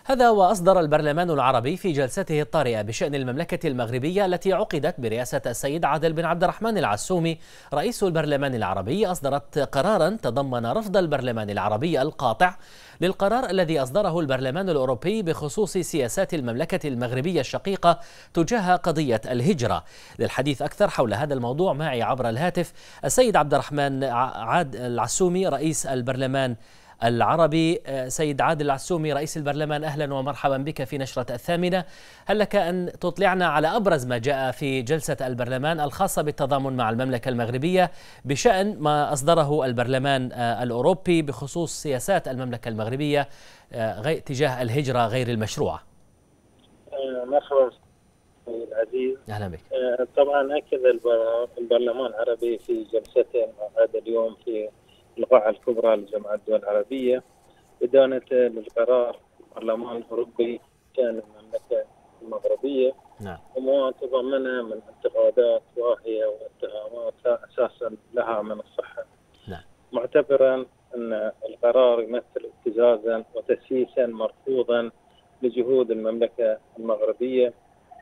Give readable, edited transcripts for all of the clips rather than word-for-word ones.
هذا وأصدر البرلمان العربي في جلسته الطارئة بشأن المملكة المغربية التي عقدت برئاسة السيد عادل بن عبد الرحمن العسومي رئيس البرلمان العربي، أصدرت قرارا تضمن رفض البرلمان العربي القاطع للقرار الذي أصدره البرلمان الأوروبي بخصوص سياسات المملكة المغربية الشقيقة تجاه قضية الهجرة. للحديث أكثر حول هذا الموضوع معي عبر الهاتف السيد عبد الرحمن العسومي رئيس البرلمان العربي. سيد عادل العسومي رئيس البرلمان، أهلا ومرحبا بك في نشرة الثامنة. هل لك أن تطلعنا على أبرز ما جاء في جلسة البرلمان الخاصة بالتضامن مع المملكة المغربية بشأن ما أصدره البرلمان الأوروبي بخصوص سياسات المملكة المغربية تجاه الهجرة غير المشروعة؟ مرحبا سيد العزيز، أهلا بك. طبعا أكد البرلمان العربي في جلسته هذا اليوم في القاعة الكبرى لجامعة الدول العربية إدانته للقرار البرلمان الأوروبي شأن المملكة المغربية، نعم، وما تضمنه من انتقادات واهية واتهامات لا أساسا لها من الصحة. نعم، معتبرا أن القرار يمثل ابتزازا وتسييسا مرفوضا لجهود المملكة المغربية،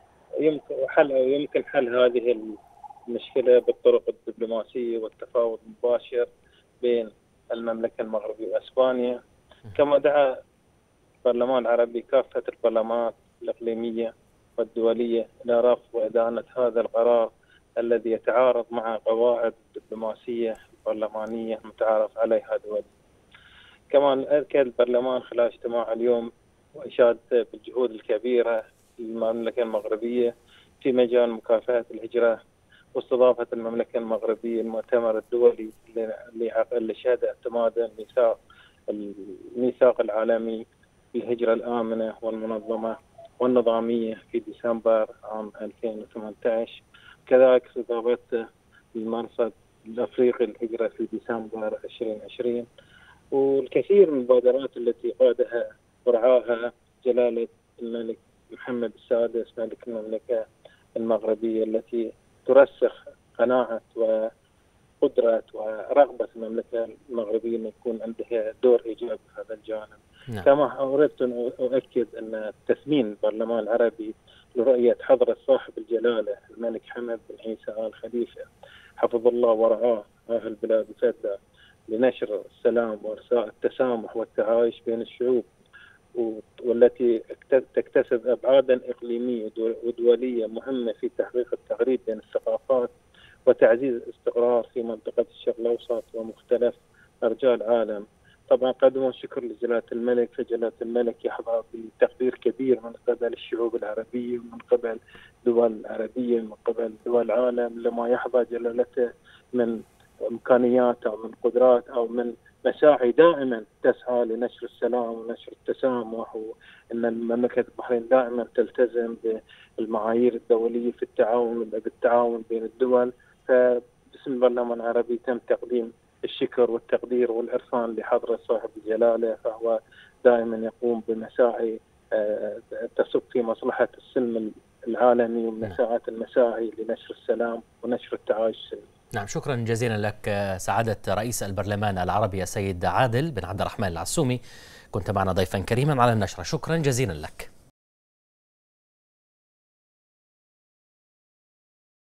يمكن حل هذه المشكلة بالطرق الدبلوماسية والتفاوض المباشر بين المملكة المغربية وأسبانيا. كما دعا البرلمان العربي كافة البرلمانات الإقليمية والدولية إلى رفض وإدانة هذا القرار الذي يتعارض مع قواعد الدبلوماسية البرلمانية المتعارف عليها دوليا. كما أكد البرلمان خلال اجتماع اليوم وإشاد بالجهود الكبيرة للمملكة المغربية في مجال مكافحة الهجرة واستضافة المملكة المغربية المؤتمر الدولي اللي شهد اعتماد الميثاق العالمي للهجرة الآمنة والمنظمة والنظامية في ديسمبر عام 2018. كذلك استضافته المرصد الأفريقي للهجرة في ديسمبر 2020، والكثير من المبادرات التي قادها ورعاها جلالة الملك محمد السادس ملك المملكة المغربية التي ترسخ قناعة وقدرة ورغبة المملكة المغربية أن يكون عندها دور إيجابي في هذا الجانب. نعم. كما أردت أن أؤكد أن تثمين البرلمان العربي لرؤية حضرة صاحب الجلالة الملك حمد بن عيسى آل خليفة حفظ الله ورعاه أهل بلاد الفدة لنشر السلام وإرساء التسامح والتعايش بين الشعوب، والتي تكتسب أبعادا إقليمية ودولية مهمة في تحقيق التغريب بين الثقافات وتعزيز الاستقرار في منطقة الشرق الأوسط ومختلف أرجاء العالم. طبعا قدموا شكر لجلالة الملك، فجلالة الملك يحظى بتقدير كبير من قبل الشعوب العربية ومن قبل دول العربية ومن قبل دول العالم لما يحظى جلالته من إمكانيات أو من قدرات أو من مساعي دائما تسعى لنشر السلام ونشر التسامح، وأن المملكة البحرين دائما تلتزم بالمعايير الدولية في بالتعاون بين الدول. فباسم البرلمان العربي تم تقديم الشكر والتقدير والإرفان لحضرة صاحب الجلالة، فهو دائما يقوم بمساعي تصب في مصلحة السلم العالمي ومساعة المساعي لنشر السلام ونشر التعايش السلمي. نعم، شكرا جزيلا لك سعادة رئيس البرلمان العربي السيد عادل بن عبد الرحمن العسومي، كنت معنا ضيفا كريما على النشرة. شكرا جزيلا لك.